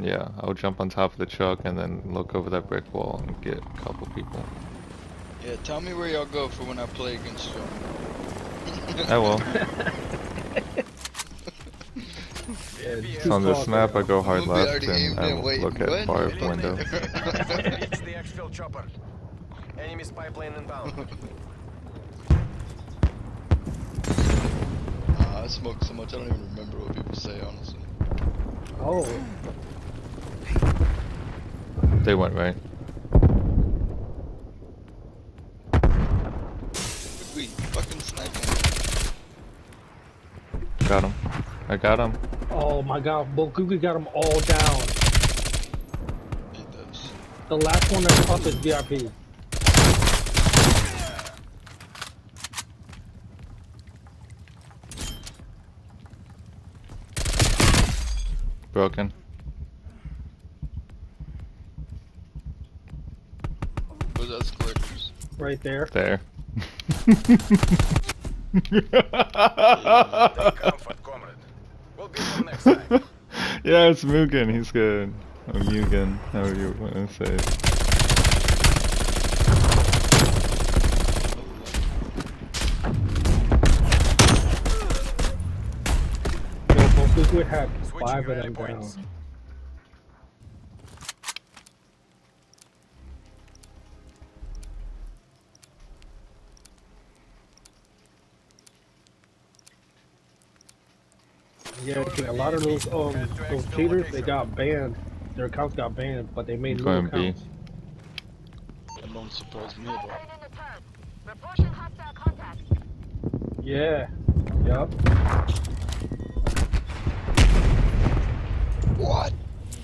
Yeah, I'll jump on top of the truck and then look over that brick wall and get a couple people. Yeah, tell me where y'all go for when I play against you. I will. Yeah, So on this map, I go hard left and I look at What? far window. Reach the exfil chopper. Enemy spy plane inbound. I smoke so much I don't even remember what people say, honestly. Oh. They went right. We fucking sniping. Got him. I got him. Oh my god, Bokugi got them all down. It does. The last one that caught is VIP. Broken. Where's that escalators? Right there. There. Comfort, comrade. We'll be there next time. Yeah, it's Mugen. He's good. Or Mugen, however you want to say it. Yo, Bokugi had Switching 5 of rally them down. points. Yeah, a lot of those cheaters, they got banned. Their accounts got banned, but they made new Going B. accounts. That don't surprise me at all. Reporting hostile contact. Yeah. Yup. What?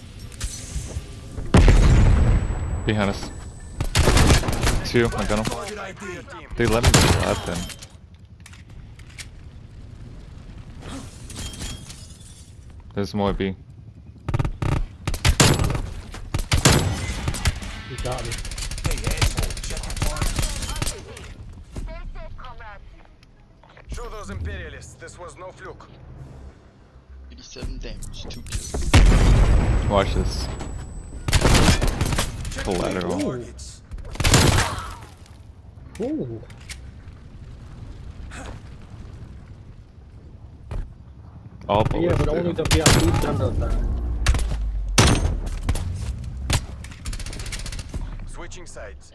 Behind us. 2, I got him. They let me go left then. There's more B. He got me. Stay safe, comrades. Show those imperialists this was no fluke. 87 damage, 2 kills. Watch this. Collateral. Ooh. Ooh. All Yeah, bullets but do. only the VIP gun does that. Switching sides.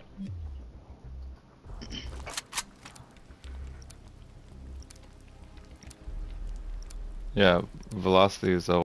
Yeah, velocity is